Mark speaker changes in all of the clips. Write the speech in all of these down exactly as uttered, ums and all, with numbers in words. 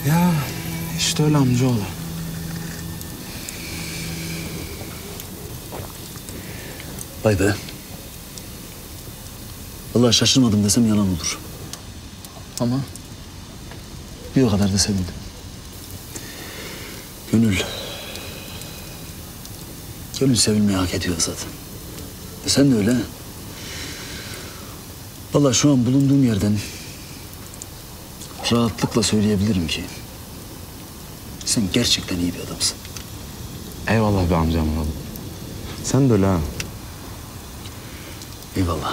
Speaker 1: Ya işte öyle amcaoğlu.
Speaker 2: Vay be. Vallahi şaşırmadım desem yalan olur. Ama bir o kadar da sevindim. Gönül... Gönül sevilmeyi hak ediyor zaten. E sen de öyle. Vallahi şu an bulunduğum yerden rahatlıkla söyleyebilirim ki sen gerçekten iyi bir adamsın.
Speaker 1: Eyvallah be amcam oğlu. Sen de öyle ha.
Speaker 2: Eyvallah.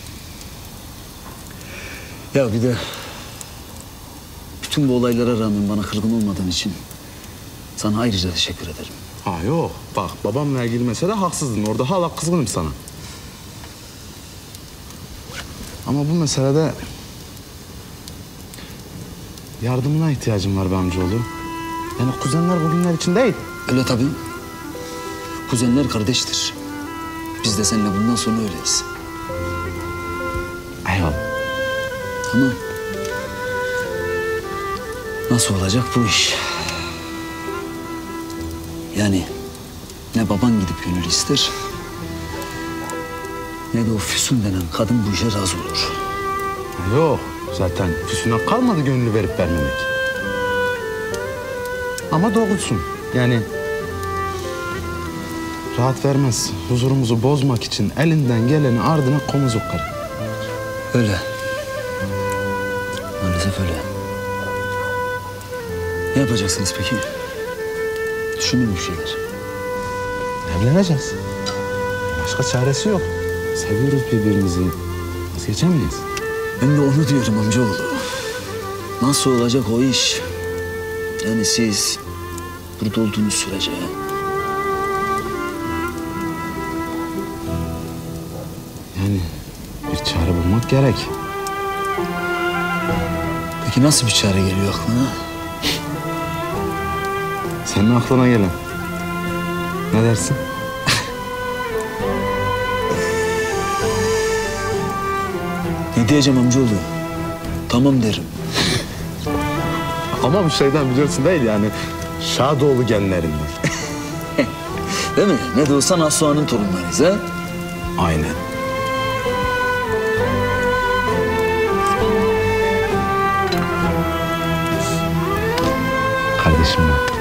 Speaker 2: Ya bir de bütün bu olaylara rağmen bana kırgın olmadığın için sana ayrıca teşekkür ederim.
Speaker 1: Ha yok. Bak babamla ilgili mesele haksızdın. Orada hala kızgınım sana. Ama bu meselede yardımına ihtiyacım var be amcaoğlu. Yani kuzenler bugünler için değil.
Speaker 2: Öyle tabii. Kuzenler kardeştir. Biz de seninle bundan sonra öyleyiz.
Speaker 1: Eyvallah.
Speaker 2: Ama nasıl olacak bu iş? Yani ne baban gidip gönül ister, ne de o Füsun denen kadın bu işe razı olur.
Speaker 1: Ha yok. Zaten Füsun'a kalmadı gönlü verip vermemek. Ama doğrusun. Yani rahat vermez. Huzurumuzu bozmak için elinden geleni ardına koymaz o karı.
Speaker 2: Öyle. Maalesef öyle. Ne yapacaksınız peki? Düşünün bir şeyler.
Speaker 1: Evleneceğiz. Başka çaresi yok. Seviyoruz birbirimizi. Vazgeçemeyiz.
Speaker 2: Ben de onu diyorum amcaoğlu. Nasıl olacak o iş? Yani siz burada olduğunuz sürece...
Speaker 1: Yani bir çare bulmak gerek.
Speaker 2: Peki nasıl bir çare geliyor aklına?
Speaker 1: Senin aklına gelen. Ne dersin?
Speaker 2: Ne diyeceğim amcaoğlu? Tamam derim.
Speaker 1: Ama bir şeyden biliyorsun değil yani. Şadoğlu genlerinden.
Speaker 2: Değil mi? Ne de olsa Nasuha'nın torunlarıyız ha?
Speaker 1: Aynen. Kardeşim ben.